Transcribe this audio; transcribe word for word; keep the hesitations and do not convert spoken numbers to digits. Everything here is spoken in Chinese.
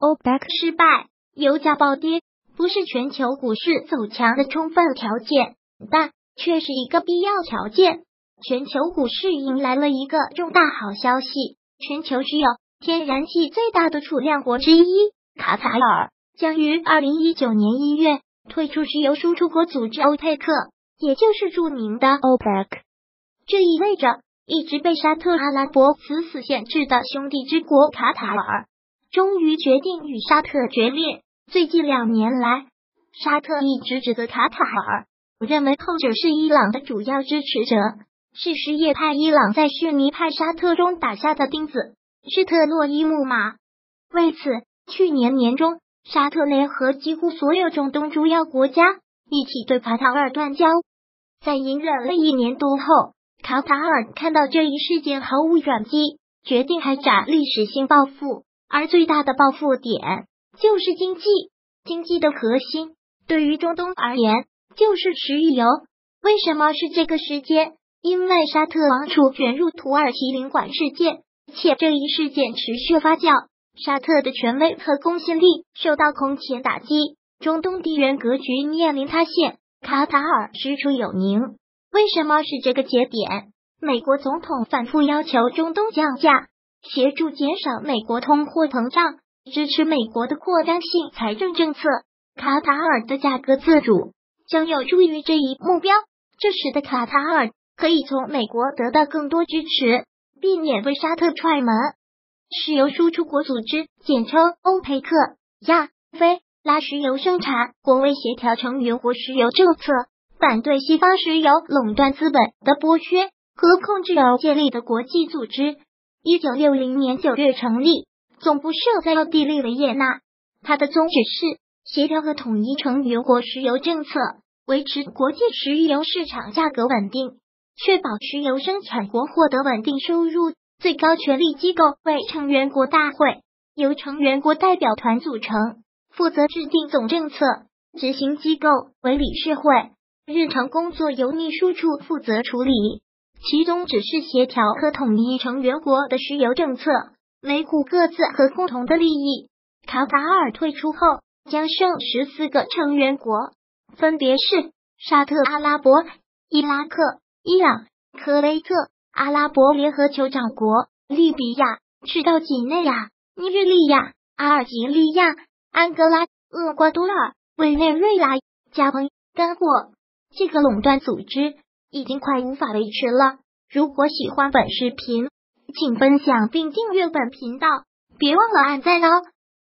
O P E C 失败，油价暴跌，不是全球股市走强的充分条件，但却是一个必要条件。全球股市迎来了一个重大好消息，全球石油、天然气最大的储量国之一卡塔尔将于二零一九年一月退出石油输出国组织欧佩克，也就是著名的 O P E C。 这意味着一直被沙特阿拉伯死死限制的兄弟之国卡塔尔终于决定与沙特决裂。最近两年来，沙特一直指责卡塔尔，认为后者是伊朗的主要支持者，是什叶派伊朗在逊尼派沙特中打下的钉子，是特洛伊木马。为此，去年年中，沙特联合几乎所有中东主要国家一起对卡塔尔断交。在隐忍了一年多后，卡塔尔看到这一事件毫无转机，决定开展历史性报复，而最大的报复点就是经济。经济的核心对于中东而言就是石油。为什么是这个时间？因为沙特王储卷入土耳其领馆事件，且这一事件持续发酵，沙特的权威和公信力受到空前打击，中东地缘格局面临塌陷，卡塔尔师出有名。为什么是这个节点？美国总统反复要求中东降价，协助减少美国通货膨胀，支持美国的扩张性财政政策。卡塔尔的价格自主将有助于这一目标，这使得卡塔尔可以从美国得到更多支持，避免为沙特踹门。石油输出国组织简称欧佩克，亚非拉石油生产国为协调成员国石油政策，反对西方石油垄断资本的剥削和控制而建立的国际组织。一九六零年九月成立，总部设在奥地利维也纳。它的宗旨是协调和统一成员国石油政策，维持国际石油市场价格稳定，确保石油生产国获得稳定收入。最高权力机构为成员国大会，由成员国代表团组成，负责制定总政策。执行机构为理事会，日常工作由秘书处负责处理，其宗旨是协调和统一成员国的石油政策，维护各自和共同的利益。卡塔尔退出后，将剩十四个成员国，分别是沙特阿拉伯、伊拉克、伊朗、科威特、阿拉伯联合酋长国、利比亚、赤道几内亚、尼日利亚、阿尔及利亚、安哥拉、厄瓜多尔、委内瑞拉、加蓬、刚果。这个垄断组织已经快无法维持了。如果喜欢本视频，请分享并订阅本频道，别忘了按赞哦。